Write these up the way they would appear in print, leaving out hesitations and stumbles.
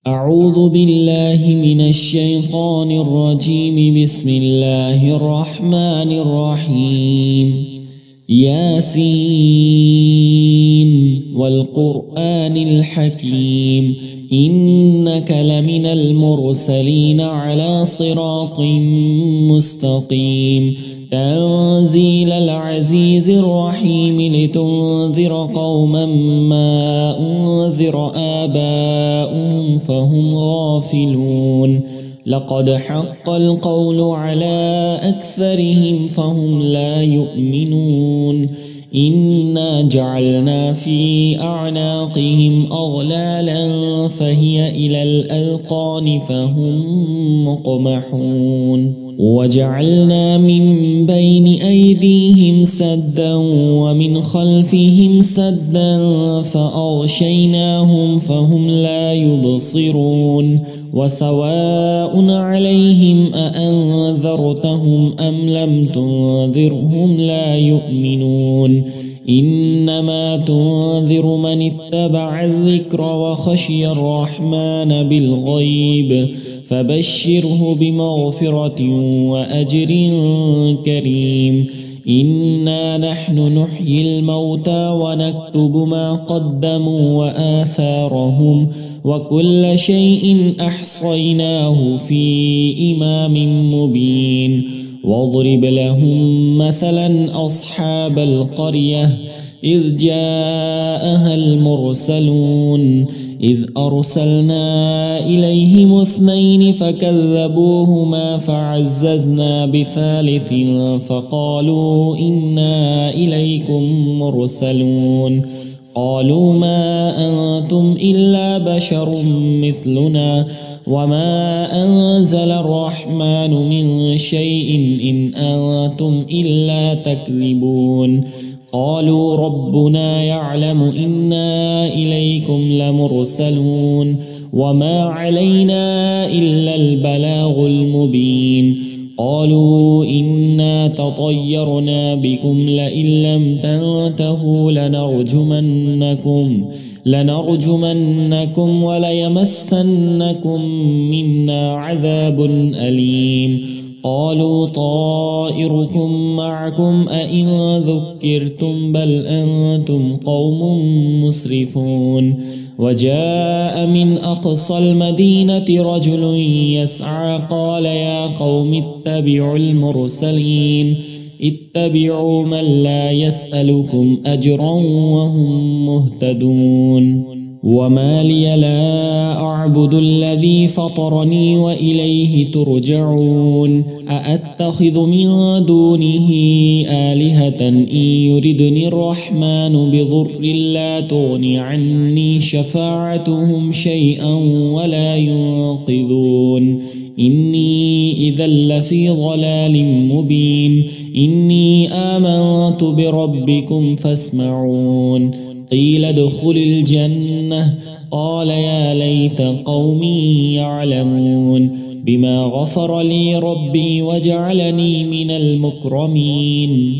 أعوذ بالله من الشيطان الرجيم. بسم الله الرحمن الرحيم. ياسين والقرآن الحكيم إنك لمن المرسلين على صراط مستقيم. تنزيل العزيز الرحيم لتنذر قوما ما أنذر آباؤهم فهم غافلون. لقد حق القول على أكثرهم فهم لا يؤمنون. إنا جعلنا في أعناقهم أغلالا فهي إلى الأذقان فهم مقمحون. وجعلنا من بين أيديهم سدا ومن خلفهم سدا فأغشيناهم فهم لا يبصرون. وسواء عليهم أأنذرتهم أم لم تنذرهم لا يؤمنون. إنما تنذر من اتبع الذكر وخشي الرحمن بالغيب فبشره بمغفرة وأجر كريم. إنا نحن نحيي الموتى ونكتب ما قدموا وآثارهم وكل شيء أحصيناه في إمام مبين. واضرب لهم مثلا أصحاب القرية إذ جاءها المرسلون إذ أرسلنا إليهم 2 فكذبوهما فعززنا بثالث فقالوا إنا إليكم مرسلون. قالوا ما أنتم إلا بشر مثلنا وما أنزل الرحمن من شيء إن أنتم إلا تكذبون. قالوا ربنا يعلم إنا إليكم لمرسلون وما علينا إلا البلاغ المبين. قالوا إنا تطيرنا بكم لئن لم تنتهوا لنرجمنكم وليمسنكم منا عذاب أليم. قالوا طائركم معكم أئن ذكرتم بل أنتم قوم مسرفون. وجاء من أقصى المدينة رجل يسعى قال يا قوم اتبعوا المرسلين اتبعوا من لا يسألكم أجرا وهم مهتدون. وما لي لا أعبد الذي فطرني وإليه ترجعون. أأتخذ من دونه آلهة إن يردني الرحمن بضر لا تغني عني شفاعتهم شيئا ولا ينقذون. إني إذا لفي ضلال مبين. إني آمنت بربكم فاسمعون. قيل ادخل الجنة قال يا ليت قومي يعلمون بما غفر لي ربي وجعلني من المكرمين.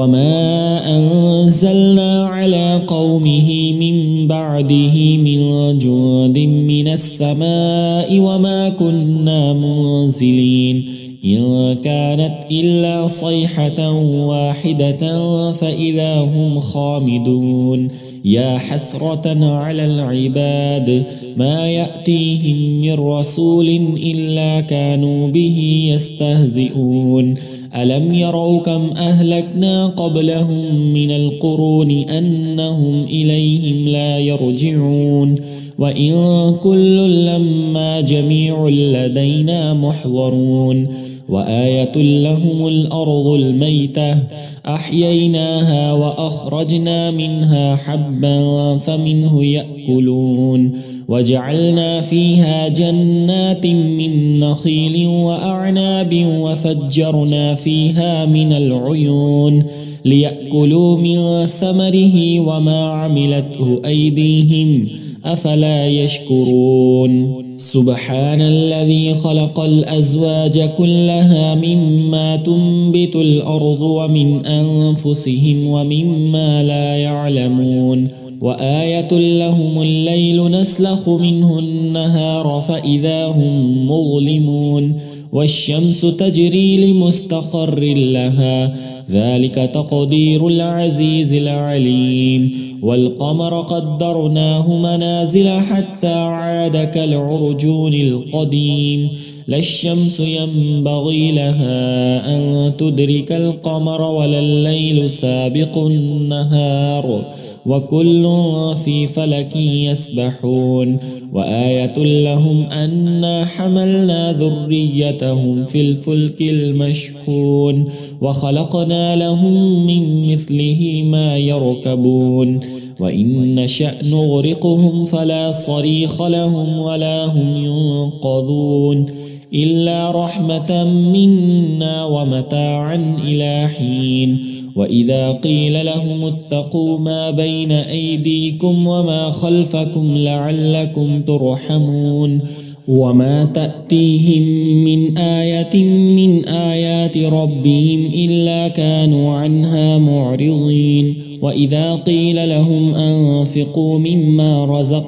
وما أنزلنا على قومه من بعده من جند من السماء وما كنا منزلين. إن كانت إلا صيحة واحدة فإذا هم خامدون. يا حسرة على العباد ما يأتيهم من رسول إلا كانوا به يستهزئون. ألم يروا كم أهلكنا قبلهم من القرون أنهم إليهم لا يرجعون. وإن كل لما جميع لدينا محضرون. وآية لهم الأرض الميتة أحييناها وأخرجنا منها حبا فمنه يأكلون. وجعلنا فيها جنات من نخيل وأعناب وفجرنا فيها من العيون ليأكلوا من ثمره وما عملته أيديهم أفلا يشكرون. سبحان الذي خلق الأزواج كلها مما تنبت الأرض ومن أنفسهم ومما لا يعلمون وآية لهم الليل نسلخ منه النهار فإذا هم مظلمون والشمس تجري لمستقر لها ذلك تقدير العزيز العليم والقمر قدرناه منازل حتى عاد كالعرجون القديم لا الشمس ينبغي لها أن تدرك القمر ولا الليل سابق النهار وكل في فلك يسبحون وآية لهم أنا حملنا ذريتهم في الفلك المشحون وخلقنا لهم من مثله ما يركبون وإن نشأ نغرقهم فلا صريخ لهم ولا هم ينقذون إلا رحمة منا ومتاعا إلى حين وإذا قيل لهم اتقوا ما بين أيديكم وما خلفكم لعلكم ترحمون وما تأتيهم من آية من آيات ربهم إلا كانوا عنها معرضين وإذا قيل لهم أنفقوا مما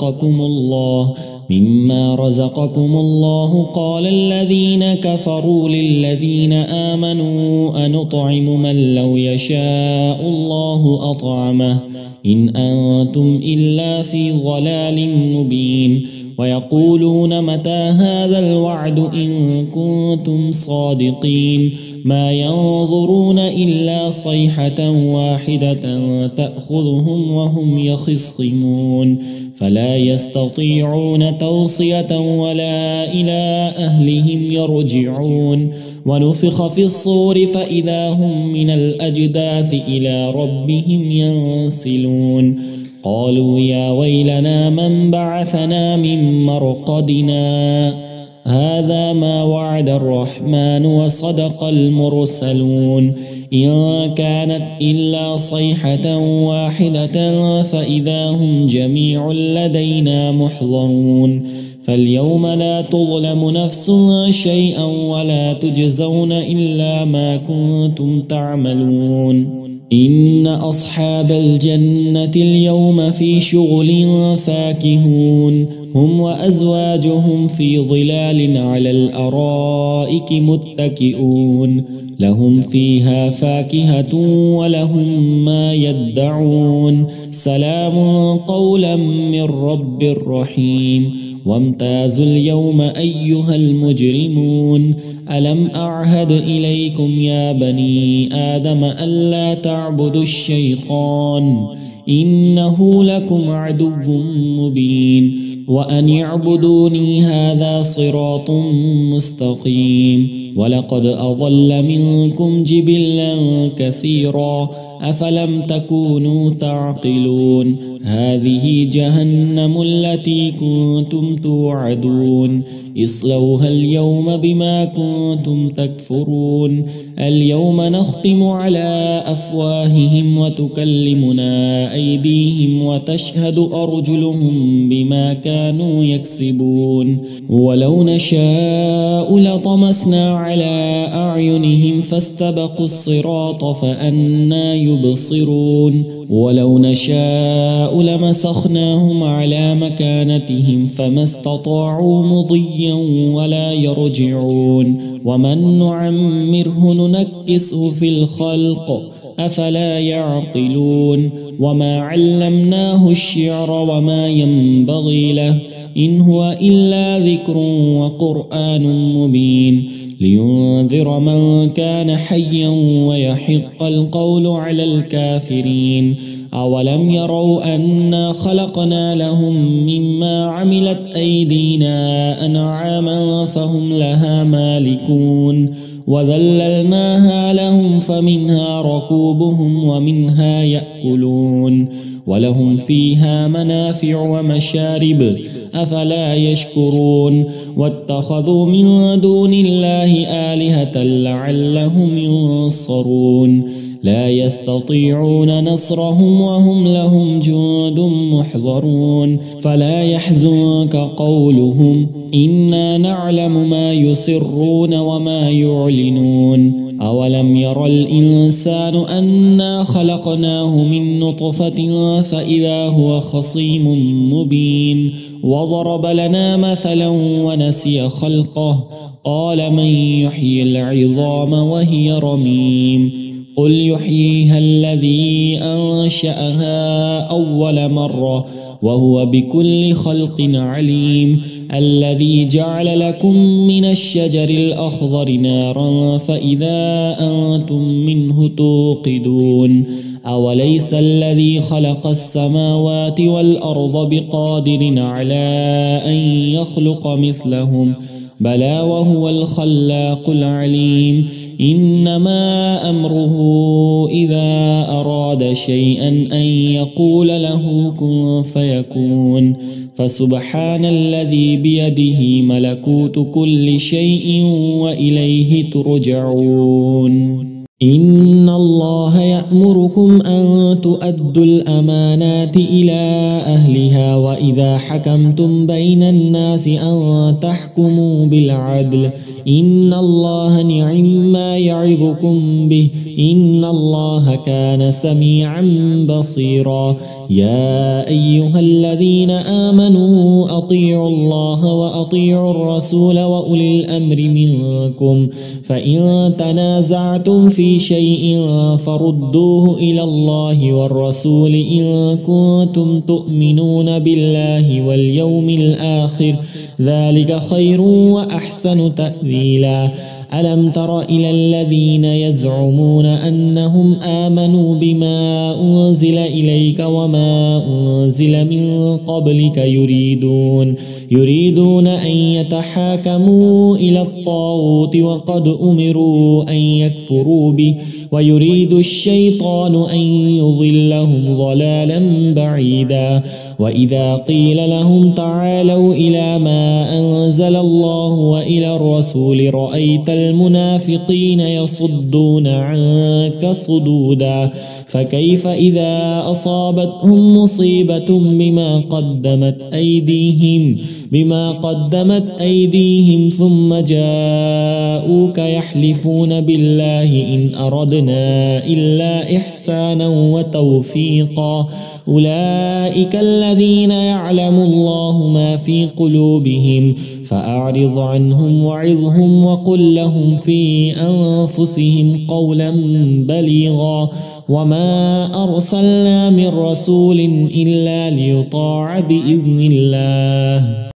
رزقكم الله قال الذين كفروا للذين آمنوا أنطعم من لو يشاء الله أطعمه إن أنتم إلا في ضلال مبين ويقولون متى هذا الوعد إن كنتم صادقين ما ينظرون إلا صيحة واحدة تأخذهم وهم يخصمون فلا يستطيعون توصية ولا إلى أهلهم يرجعون ونفخ في الصور فإذا هم من الأجداث إلى ربهم ينسلون قالوا يا ويلنا من بعثنا من مرقدنا هذا ما وعد الرحمن وصدق المرسلون إن كانت إلا صيحة واحدة فإذا هم جميع لدينا محضرون فاليوم لا تظلم نفس شيئا ولا تجزون إلا ما كنتم تعملون إن أصحاب الجنة اليوم في شغل فاكهون هم وأزواجهم في ظلال على الأرائك متكئون لهم فيها فاكهة ولهم ما يدعون سلام قولا من رب رحيم وامتازوا اليوم أيها المجرمون ألم أعهد إليكم يا بني آدم ألا تعبدوا الشيطان إنه لكم عدو مبين وأن اعبدوني هذا صراط مستقيم ولقد أضل منكم جبلا كثيرا أفلم تكونوا تعقلون هذه جهنم التي كنتم توعدون اصلوها اليوم بما كنتم تكفرون اليوم نختم على أفواههم وتكلمنا أيديهم وتشهد أرجلهم بما كانوا يكسبون ولو نشاء لطمسنا على أعينهم فاستبقوا الصراط فأنى يبصرون ولو نشاء لمسخناهم على مكانتهم فما استطاعوا مضيا ولا يرجعون ومن نعمره ننكسه في الخلق أفلا يعقلون وما علمناه الشعر وما ينبغي له إن هو إلا ذكر وقرآن مبين لينذر من كان حيا ويحق القول على الكافرين أولم يروا أنا خلقنا لهم مما عملت أيدينا أنعاما فهم لها مالكون وذللناها لهم فمنها ركوبهم ومنها يأكلون ولهم فيها منافع ومشارب أفلا يشكرون واتخذوا من دون الله آلهة لعلهم ينصرون لا يستطيعون نصرهم وهم لهم جند محضرون فلا يحزنك قولهم إنا نعلم ما يسرون وما يعلنون أولم ير الإنسان أنا خلقناه من نطفة فإذا هو خصيم مبين وضرب لنا مثلا ونسي خلقه قال من يحيي العظام وهي رميم قل يحييها الذي أنشأها أول مرة وهو بكل خلق عليم الذي جعل لكم من الشجر الأخضر نارا فإذا أنتم منه توقدون أوليس الذي خلق السماوات والأرض بقادر على أن يخلق مثلهم بلى وهو الخلاق العليم إنما أمره إذا أراد شيئا أن يقول له كن فيكون فسبحان الذي بيده ملكوت كل شيء وإليه ترجعون إن الله يأمركم أن تؤدوا الأمانات إلى أهلها وإذا حكمتم بين الناس أن تحكموا بالعدل إن الله نعم ما يعظكم به إن الله كان سميعا بصيرا يا أيها الذين آمنوا أطيعوا الله وأطيعوا الرسول وأولي الأمر منكم فإن تنازعتم في شيء فردوه إلى الله والرسول إن كنتم تؤمنون بالله واليوم الآخر ذلك خير وأحسن تأويلا ألم تر إلى الذين يزعمون أنهم آمنوا بما أنزل إليك وما أنزل من قبلك يريدون أن يتحاكموا إلى الطاغوت وقد أمروا أن يكفروا به ويريد الشيطان أن يضلهم ضلالا بعيدا وإذا قيل لهم تعالوا إلى ما أنزل الله وإلى الرسول رأيت المنافقين يصدون عنك صدودا فكيف إذا أصابتهم مصيبة بما قدمت أيديهم ثم جاءوك يحلفون بالله إن أردنا إلا إحسانا وتوفيقا أولئك الذين يعلم الله ما في قلوبهم فأعرض عنهم وعظهم وقل لهم في أنفسهم قولا بليغا وما أرسلنا من رسول إلا ليطاع بإذن الله